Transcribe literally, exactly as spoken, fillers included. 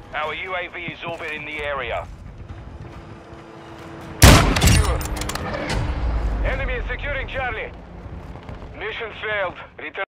Our U A V is orbiting the area. Enemy is securing Charlie. Mission failed. Return.